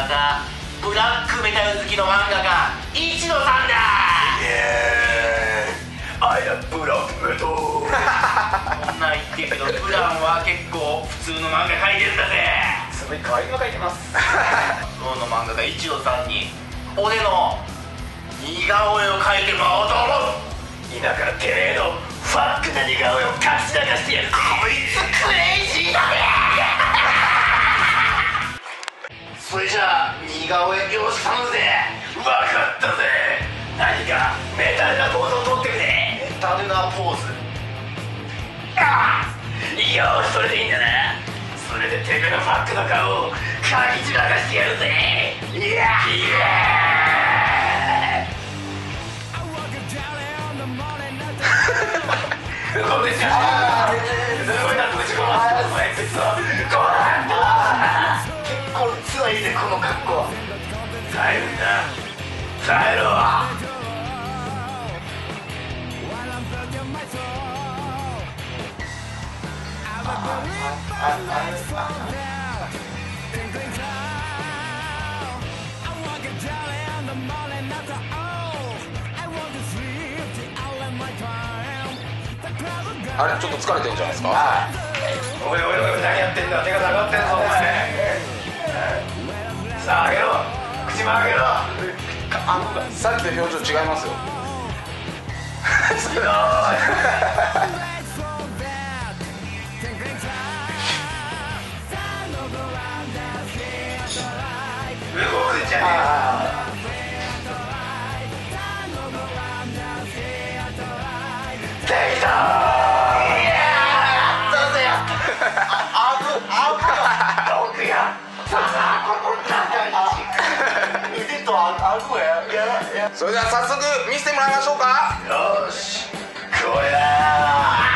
たブラックメタル好きの漫画家一野さんだ。 I am ブラックメタル。 こんなん言ってるけど普段は結構普通の漫画描いてるんだぜ。 すごい可愛いの描いてます。 今日の漫画家一野さんに俺の似顔絵を描いてもらおうと思う。 今からてめえのファックな似顔絵をかき散らかしてやるぜ。 こいつクレイジーだね。それじゃあ似顔絵よろしく頼むぜ。 分かったぜ。何かメタルなポーズを取ってくれ。 メタルなポーズ。 よし、それでいいんだな。それでてめえのファックの顔をかき散らかしてやるぜ。いやどうですか。すごいな、ぶち込ませてお前。結構強いぜ、この格好。耐えるんだ、耐えろ。 あれちょっと疲れてんじゃないですか。 おいおいおい、何やってんだ。手が下がってんぞお前。さあ上げろ、口も上げろ。 さっきと表情違いますよ。 ひどい。動くんじゃねえ。できたー。いやー、どうぞよ。僕や。 それでは早速見せてもらいましょうか。 よし、これだー。